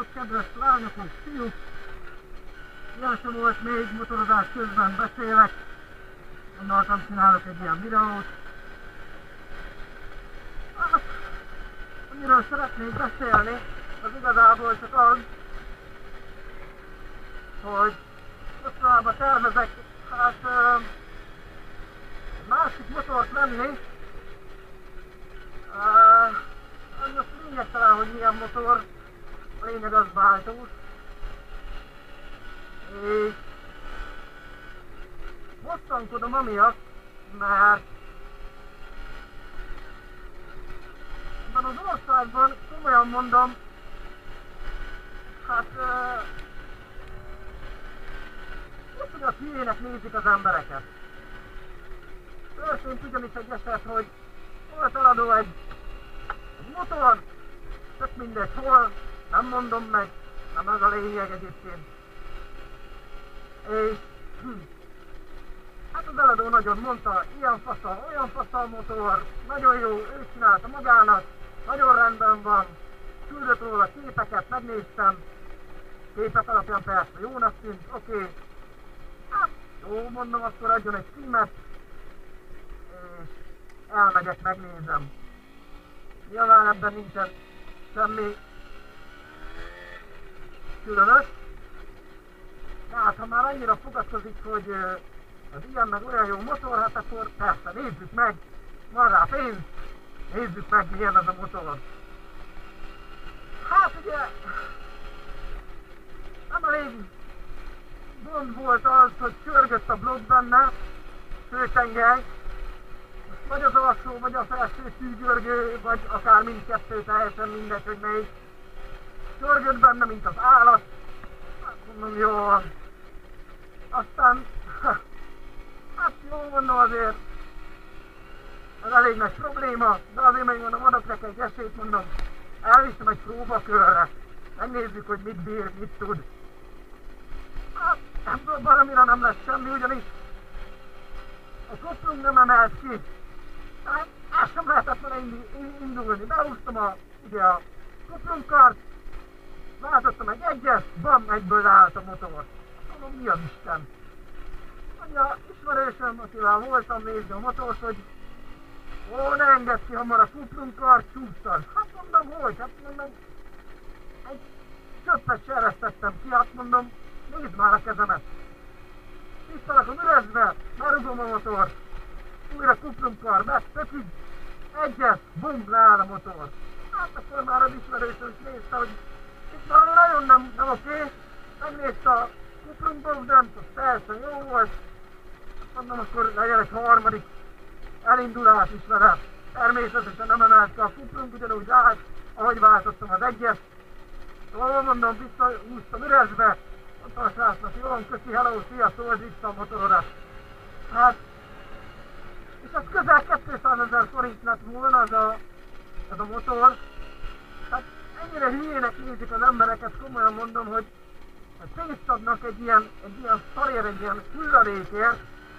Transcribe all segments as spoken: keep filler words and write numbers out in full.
napot, kedves lányok és fiúk! Ilyen sem volt még, motorozás közben beszélek. Gondoltam, csinálok egy ilyen videót. Hát, amiről szeretnék beszélni, az igazából csak az, hogy mostanában tervezek, hát uh, egy másik motort venni. Uh, az most lényegtelen, hogy milyen motor, a lényeg az váltós. És mostankodom amiatt, mert ebben az országban, komolyan mondom, hát úgy, hogy a hülyének nézik az embereket. Történt ugyanis egy eset, hogy volt eladó egy, egy motor, tök mindegy hol, nem mondom meg, nem ez a lényeg egyébként. És hm, hát az eladó nagyon mondta, ilyen faszal, olyan faszal motor, nagyon jó, ő csinálta magának, nagyon rendben van, küldött róla képeket, megnéztem, képek alapján persze jónak tűnt, oké, okay. Hát jó, mondom, akkor adjon egy címet, és elmegyek, megnézem. Nyilván ebben nincsen semmi különös. Tehát ha már annyira fogadkozik, hogy az ilyen meg olyan jó motor, hát akkor persze nézzük meg, van rá pénz, nézzük meg milyen ez a motor. Hát ugye nem elég gond volt az, hogy csörgött a blokk benne, főtengely, vagy az alsó, vagy a felső szűgyörgő, vagy akár mindkettő, teljesen mindegy, hogy melyik. Csörgött benne, mint az állat, hát mondom, jó van. Aztán, hát jó mondom azért, ez elég nagy probléma, de azért még mondom, adok neki egy esélyt, mondom, elviszem egy próbakörre, megnézzük, hogy mit bír, mit tud. Hát ebből valamire nem lesz semmi, ugyanis a koplung nem emelt ki, tehát el sem lehetett vele indulni. Behúztam a, ugye a koplungkart, váltottam egy egyet, bam, egyből állt a motor. Mondom, mi az Isten? Mondja, ismerősöm, akivel voltam nézni a motort, hogy ó, ne engedd ki hamar a kuplungkart, csúsztad. Hát mondom, hogy? Hát mondom, egy csöppet se eresztettem ki, hát mondom, nézd már a kezemet. Tisztalakom üresbe, berugom a motort, újra kuplungkar, betökig, egyet, bum, leáll a motor. Hát akkor már az ismerősöm is nézte, hogy itt már nagyon nem, nem oké, megnézte a kuplungbogdant, az persze jó volt. Mondom, akkor legyen egy harmadik elindulás is vele. Természetesen nem emelt ki a kuplung, ugyanúgy állt, ahogy váltottam az egyet. Szóval mondom, visszahúztam üresbe, mondtam a srácnak, jó van, köszi, hello, szia, szóval vissza a motorodat. Hát, és az közel kétszázezer forint lett volna az a, az a motor. Hát ennyire hülyének nézik az embereket, komolyan mondom, hogy pénzt adnak egy ilyen, egy ilyen szarért, egy ilyen hulladékért.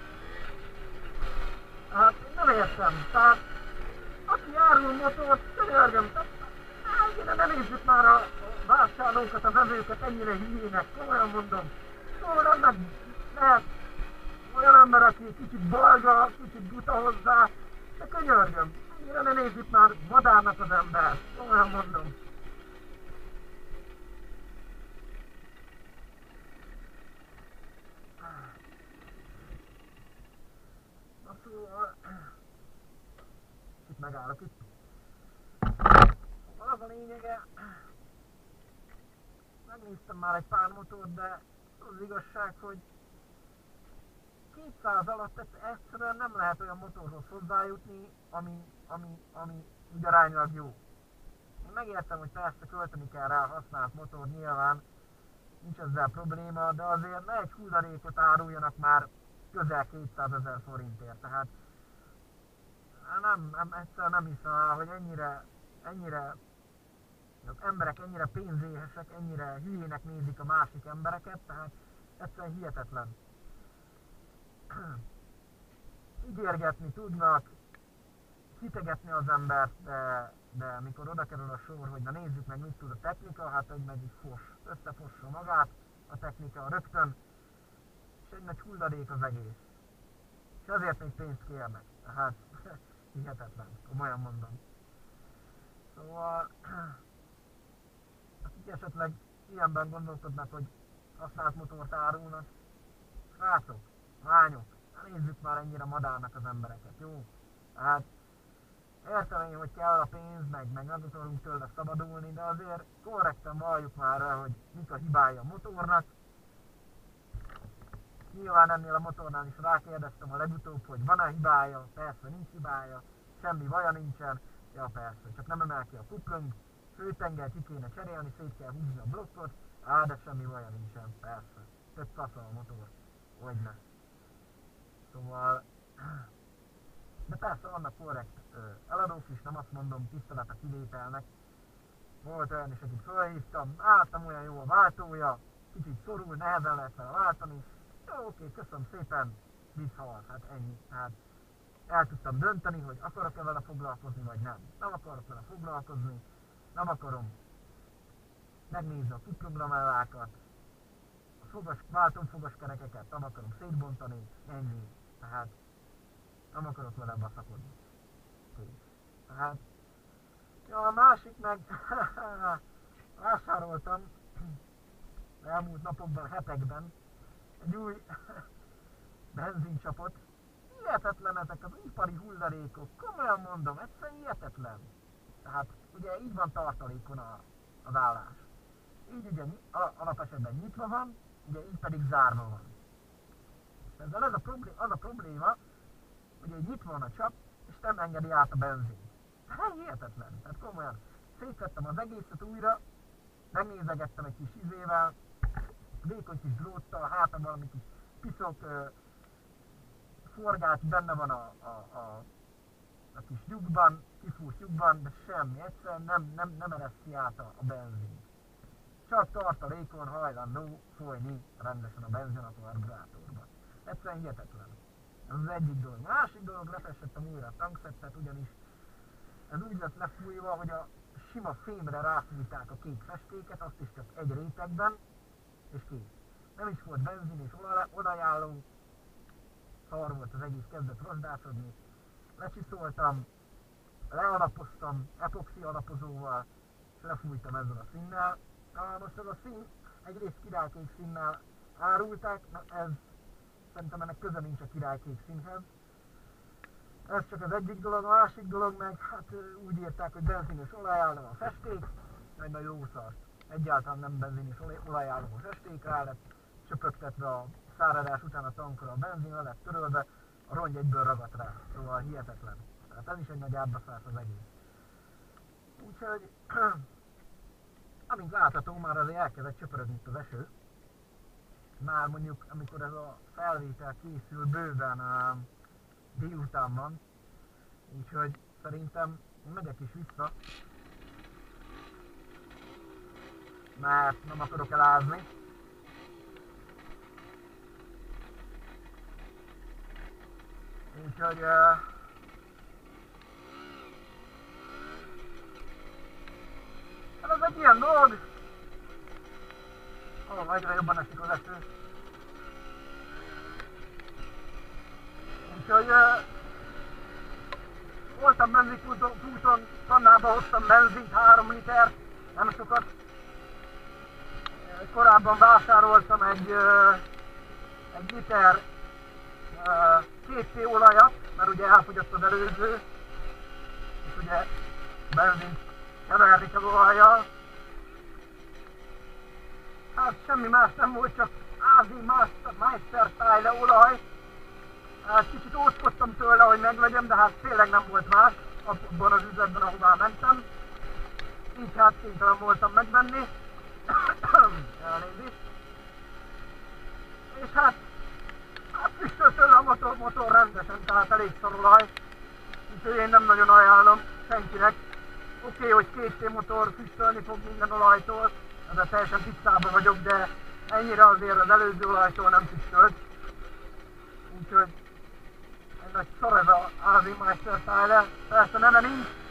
Hát nem értem, tehát aki árul motort, könyörgöm, tehát ennyire ne nézzük már a vásárlókat, a vevőket ennyire hülyének, komolyan mondom. Szóval annak lehet olyan ember, aki kicsit balga, kicsit buta hozzá, de könyörgöm, ennyire ne nézzük már vadárnak az ember, komolyan mondom. Na szóval, itt megállok itt. Az a lényege, megnéztem már egy pár motort, de az igazság, hogy kétszáz alatt egyszerűen nem lehet olyan motorhoz hozzájutni, ami, ami, ami úgy aránylag jó. Én megértem, hogy persze költeni kell rá használt motor, nyilván nincs ezzel probléma, de azért ne egy hulladékot áruljanak már közel kétszázezer forintért, tehát nem, nem, egyszerűen nem hiszem el, hogy ennyire, ennyire az emberek ennyire pénzéhesek, ennyire hülyének nézik a másik embereket, tehát egyszerűen hihetetlen. Ígérgetni tudnak, hitegetni az embert, de, de amikor oda kerül a sor, hogy na nézzük meg, mit tud a technika, hát egy meg így fos, összefossa magát a technika rögtön, és egy nagy hulladék az egész. És azért még pénzt kérnek. Hát, hihetetlen, komolyan mondom. Szóval, akik esetleg ilyenben gondolkodnak, hogy használt motort árulnak, srácok, lányok, nézzük már ennyire madárnak az embereket, jó? Hát, értem én, hogy kell a pénz, meg, meg meg akarunk tőle szabadulni, de azért korrekten valljuk már el, hogy mik a hibája a motornak. Nyilván ennél a motornál is rákérdeztem a legutóbb, hogy van-e hibája, persze nincs hibája, semmi baja nincsen, ja persze, csak nem emel ki a kuplung, főtengert ki kéne cserélni, szét kell húzni a blokkot, á, de semmi baja nincsen, persze, tök fasza a motor, hogyne. Szóval, de persze vannak korrekt eladók is, nem azt mondom, tisztelet a kivételnek. Volt olyan is, akit felhívtam, láttam, olyan jó a váltója, kicsit szorul, nehezen lehet vele váltani. Jó, oké, köszönöm szépen, visszahal, hát ennyi. Hát el tudtam dönteni, hogy akarok-e vele foglalkozni, vagy nem. Nem akarok vele foglalkozni, nem akarom megnézni a kuplunglamellákat, a fogas, váltófogaskerekeket, nem akarom szétbontani, ennyi. Tehát nem akarok vele baszakodni. Kész. Tehát, ja, a másik meg vásároltam elmúlt napokban, hetekben egy új benzincsapot. Hihetetlen ezek az ipari hulladékok, komolyan mondom, egyszerűen hihetetlen. Tehát ugye így van tartalékon a, az állás. Így ugye alapesetben nyitva van, ugye így pedig zárva van. Ezzel ez a probléma, az a probléma, hogy így nyitva van a csap, és nem engedi át a benzin. Hát hihetetlen, tehát komolyan. Szétvettem az egészet újra, megnézegettem egy kis izével, vékony kis dróttal, hátam valami kis piszok, uh, forgát benne van a, a, a, a kis lyukban, kifúrt lyukban, de semmi, egyszerűen nem, nem, nem ereszti át a, a benzin. Csak tartalékon hajlandó folyni rendesen a benzin a karburátorba. Egyszerűen hihetetlen. Ez az egyik dolog. Másik dolog, lefestettem újra a tankszettet, ugyanis ez úgy lett lefújva, hogy a sima fémre ráfújták a kék festéket, azt is csak egy rétegben, és kész. Nem is volt benzin és olajálló, szar volt az egész, kezdett rozsdásodni. Lecsiszoltam, lealapoztam epoxi alapozóval, és lefújtam ezzel a színnel. Na, most ez a szín egyrészt királykék színnel árulták, na ez szerintem ennek köze nincs a királykék színhez. Ez csak az egyik dolog, a másik dolog meg, hát úgy írták, hogy benzin és olajálló a festék, egy nagy jó szart. Egyáltalán nem benzin és olajálló a festék, rá lett csöpögtetve a száradás után a tankra a benzin, le lett törölve, a rongy egyből ragadt rá, szóval hihetetlen. Tehát ez is egy nagy árbaszás az egész. Úgyhogy, amint látható, már azért elkezdett csöpörögni itt az eső. Már mondjuk, amikor ez a felvétel készül, bőven uh, délután van, úgyhogy szerintem megyek is vissza, mert nem akarok elázni. Úgyhogy uh, hát ez egy ilyen dolog. Ó, oh, egyre jobban esik az eső. Úgyhogy uh, voltam benzinkúton, tannába hoztam benzint, három liter, nem sokat. Korábban vásároltam egy, uh, egy liter uh, két té olajat, mert ugye elfogyott az előző, és ugye benzint keverték az olajjal. Hát semmi más nem volt, csak Ázi Meister Style olaj. Hát kicsit óckodtam tőle, hogy megvegyem, de hát tényleg nem volt más abban az üzletben, ahová mentem. Így hát kénytelen voltam megvenni. Elnézést. És hát, hát füstöl tőle a motor, motor rendesen, tehát elég szar olaj. Úgyhogy én nem nagyon ajánlom senkinek. Oké, okay, hogy két té motor füstölni fog minden olajtól, ezzel teljesen tisztában vagyok, de ennyire azért az előző olajtól nem füstölt. Úgyhogy én hogy szar ez a Ázimeister Style, persze nem, nincs,